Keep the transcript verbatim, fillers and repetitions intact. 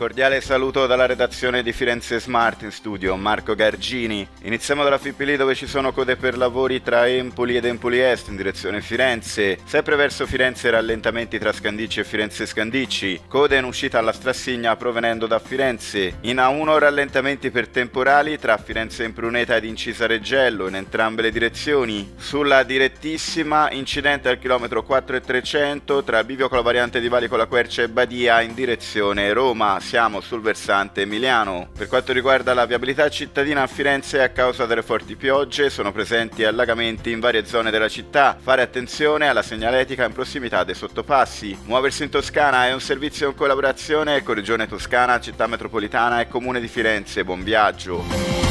cordiale saluto dalla redazione di Firenze Smart, in studio Marco Gargini. Iniziamo dalla Fippili, dove ci sono code per lavori tra Empoli ed Empoli Est in direzione Firenze. Sempre verso Firenze rallentamenti tra Scandicci e Firenze Scandicci. Code in uscita alla Strassigna provenendo da Firenze. In A uno rallentamenti per temporali tra Firenze Impruneta ed Incisa Reggello in entrambe le direzioni. Sulla direttissima incidente al chilometro quattro e trecento tra Bivio con la variante di Valico la Quercia e Badia in direzione Roma. Siamo sul versante emiliano. Per quanto riguarda la viabilità cittadina a Firenze, a causa delle forti piogge sono presenti allagamenti in varie zone della città. Fare attenzione alla segnaletica in prossimità dei sottopassi. Muoversi in Toscana è un servizio in collaborazione con Regione Toscana, Città Metropolitana e Comune di Firenze. Buon viaggio!